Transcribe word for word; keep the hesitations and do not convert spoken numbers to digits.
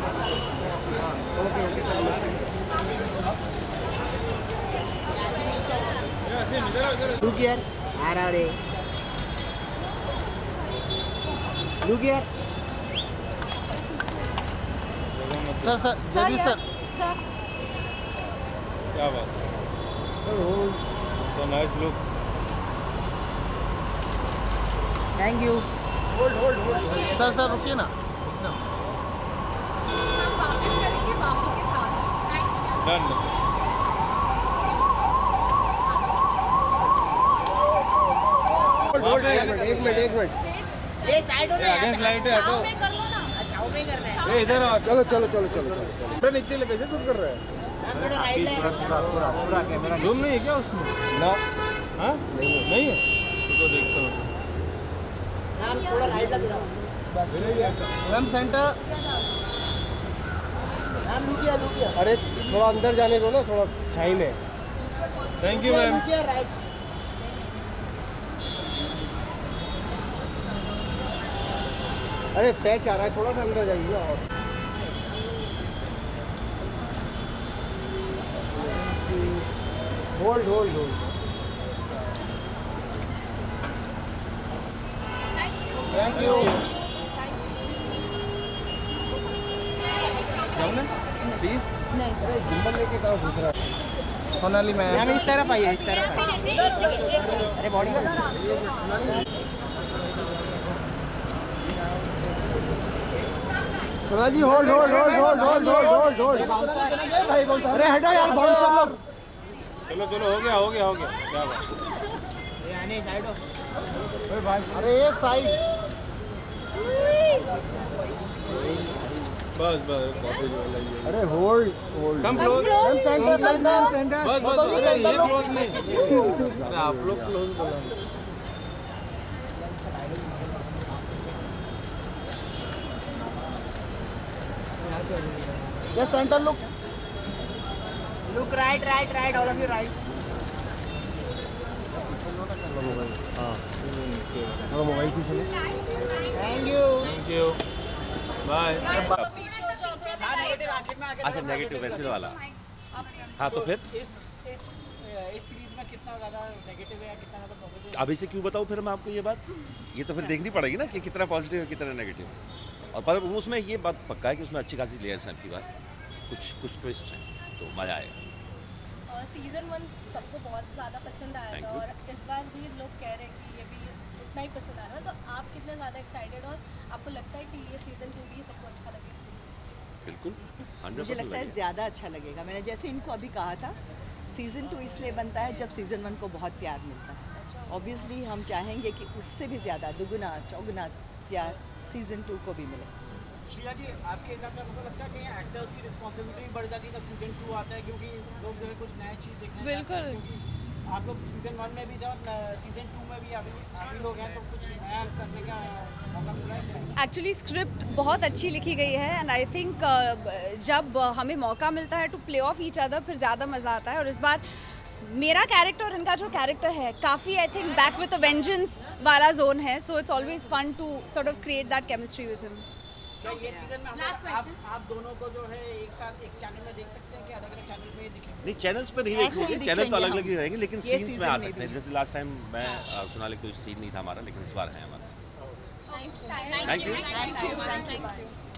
Okay okay चलो। Look here, आ रहा रे। Look here. सर सर जल्दी सर। सर क्या बात है, nice look. Thank you. Hold hold hold. Sir sir रुकिए ना। हम वापस करेंगे बाबू के साथ। डन। एक मिनट एक मिनट। ये साइड हो ना, अगेंस्ट लाइट है, हटो। में कर लो ना। अच्छा में करना है। ए इधर आओ। चलो चलो चलो चलो चलो। अरे नीचे ले, कैसे शूट कर रहा है? थोड़ा राइट है। पूरा पूरा पूरा कैमरा जूम नहीं है क्या उसमें? ना हाँ नहीं है, नहीं है तो देखता हूँ। हम थोड़ा राइट लग जाओ। Ma'am centre. हम लुकिया लुकिया। अरे थोड़ा अंदर जाने दो ना, थोड़ा छाई में। Thank you ma'am. लुकिया राइट। अरे पैच आ रहा है, थोड़ा सा अंदर जाइए और hold hold hold. Thank you. जाऊँ ना प्लीज? अरे गिम्बल लेके कहाँ घुस रहा है? सोनाली मैम। मैम इस तरफ आइए, इस तरफ आइए। अरे body Sona ji hold hold hold hold hold hold hold hold. अरे हटो यार, बाउंसर लोग। चलो चलो, हो गया हो गया हो गया। क्या बात। अरे एक साइड। बस बस कॉफी जो है। अरे hold hold. Come close. Centre centre. बस बस, अरे ये क्लोज नहीं। अरे आप लोग क्लोज बोला। ये centre look. Look right right right, all of you right. हाँ मोबाइल पीछे। Thank you thank you, bye. अच्छा नेगेटिव वैसे वाला। हाँ तो फिर इस सीरीज में कितना ज़्यादा नेगेटिव है या कितना ज़्यादा पॉजिटिव? अभी से क्यों बताऊँ फिर मैं आपको ये बात? ये तो फिर देखनी पड़ेगी ना कि कितना पॉजिटिव है कितना नेगेटिव। और पर वो उसमें ये बात पक्का है कि उसमें अच्छी खासी लेयर्स हैं आपकी बात, कुछ कुछ ट्विस्ट हैं, तो मज़ा आएगा। सीजन वन सबको बहुत ज़्यादा पसंद आया Thank था you. और इस बार भी लोग कह रहे हैं कि ये भी उतना ही पसंद आ रहा है, तो आप कितने ज़्यादा एक्साइटेड और आपको लगता है कि ये सीजन टू भी सबको अच्छा लगेगा? बिल्कुल हंड्रेड मुझे लगता है ज़्यादा अच्छा लगेगा। मैंने जैसे इनको अभी कहा था, सीज़न टू इसलिए बनता है जब सीज़न वन को बहुत प्यार मिलता है। ऑब्वियसली हम चाहेंगे कि उससे भी ज़्यादा दुगुना चौगुना प्यार सीज़न टू को भी मिले। श्रिया जी, आपके हिसाब से आपको लगता है कि एक्टर्स की रिस्पॉन्सिबिलिटी भी बढ़ जाती है जब सीजन टू आता है, क्योंकि लोग जो है कुछ नया चीज़ देखने बिल्कुल। आप लोग सीजन वन में भी जाओ, सीजन टू में भी अभी अभी लोग हैं, तो कुछ नया करने का मौका मिल रहा है? एक्चुअली स्क्रिप्ट बहुत अच्छी लिखी गई है एंड आई थिंक जब हमें मौका मिलता है to play off each other फिर ज़्यादा मज़ा आता है। और इस बार मेरा कैरेक्टर और इनका जो कैरेक्टर है काफ़ी I think back with a vengeance वाला जोन है, so it's always fun to sort of create that chemistry with him. क्या ये सीजन में आप, आप आप दोनों को जो है एक साथ एक चैनल में देख सकते हैं कि अलग अलग चैनल पे दिखेंगे? नहीं चैनल्स पे नहीं ऐसे ही देखोगे, दिखेंगे चैनल तो अलग अलग हम। ही रहेंगे, लेकिन ये सीन्स में season आ में सकते हैं। भी। जैसे लास्ट टाइम मैं सोनाली कोई सीन नहीं था हमारा, लेकिन इस बार है हमारे साथ। Thank you. Thank you. Thank you.